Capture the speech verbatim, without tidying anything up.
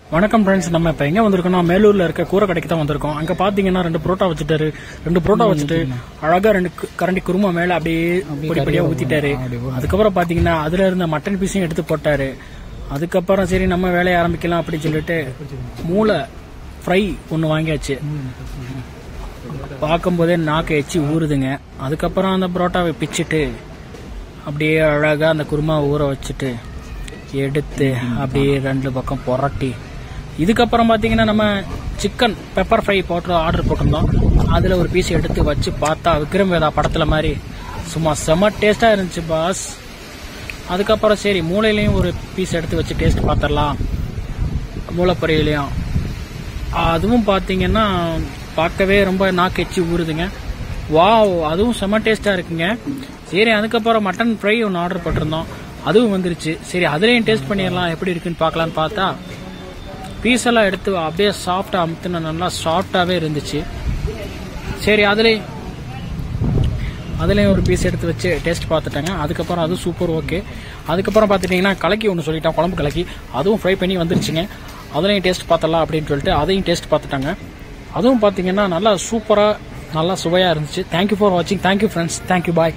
வணக்கம் ஃப்ரெண்ட்ஸ், நம்ம இப்போ எங்கே வந்திருக்கோம்னா மேலூரில் இருக்க கூரை கடைக்கு தான் வந்திருக்கோம். அங்கே பார்த்தீங்கன்னா ரெண்டு புரோட்டா வச்சுட்டாரு. ரெண்டு புரோட்டா வச்சுட்டு அழகாக ரெண்டு கரண்டி குருமா மேலே அப்படியே பொடிப்படியாக ஊற்றிட்டாரு. அதுக்கப்புறம் பார்த்தீங்கன்னா அதில் இருந்த மட்டன் பீஸையும் எடுத்து போட்டாரு. அதுக்கப்புறம் சரி நம்ம வேலையை ஆரம்பிக்கலாம் அப்படின்னு சொல்லிட்டு மூளை ஃப்ரை ஒன்று வாங்கியாச்சு. பார்க்கும்போதே நாக்கு எச்சி ஊறுதுங்க. அதுக்கப்புறம் அந்த புரோட்டாவை பிச்சுட்டு அப்படியே அழகாக அந்த குருமாவை ஊற வச்சுட்டு எடுத்து அப்படியே ரெண்டு பக்கம் புரட்டி, இதுக்கப்புறம் பார்த்தீங்கன்னா நம்ம சிக்கன் பெப்பர் ஃப்ரை போட்டு ஆர்டர் போட்டிருந்தோம். அதில் ஒரு பீஸ் எடுத்து வச்சு பார்த்தா விக்ரம் வேதா படத்தில் மாதிரி சும்மா செம டேஸ்ட்டாக இருந்துச்சு பாஸ். அதுக்கப்புறம் சரி மூளையிலையும் ஒரு பீஸ் எடுத்து வச்சு டேஸ்ட் பார்த்துடலாம். மூளைப்பொரியலையும் அதுவும் பார்த்தீங்கன்னா பார்க்கவே ரொம்ப நாக்கு எச்சி ஊறுதுங்க. வாவ், அதுவும் செம டேஸ்ட்டாக இருக்குங்க. சரி அதுக்கப்புறம் மட்டன் ஃப்ரை ஒன்று ஆர்டர் போட்டிருந்தோம், அதுவும் வந்துருச்சு. சரி அதுலேயும் டேஸ்ட் பண்ணிடலாம் எப்படி இருக்குன்னு பார்க்கலான்னு பார்த்தா பீஸ் எல்லாம் எடுத்து அப்படியே சாஃப்டாக அமுத்துன நல்லா சாஃப்டாகவே இருந்துச்சு. சரி அதுலேயும் அதுலேயும் ஒரு பீஸ் எடுத்து வச்சு டேஸ்ட் பார்த்துட்டாங்க. அதுக்கப்புறம் அது சூப்பர் ஓகே. அதுக்கப்புறம் பார்த்துட்டிங்கன்னா கலக்கி ஒன்று சொல்லிட்டான், குழம்பு கலக்கி, அதுவும் ஃப்ரை பண்ணி வந்துருச்சுங்க. அதுலேயும் டேஸ்ட் பார்த்தலாம் அப்படின்னு சொல்லிட்டு அதையும் டேஸ்ட் பார்த்துட்டாங்க. அதுவும் பார்த்தீங்கன்னா நல்லா சூப்பராக நல்லா சுவையாக இருந்துச்சு. தேங்க்யூ ஃபார் வாட்சிங். Thank you friends. தேங்க்யூ, பாய்.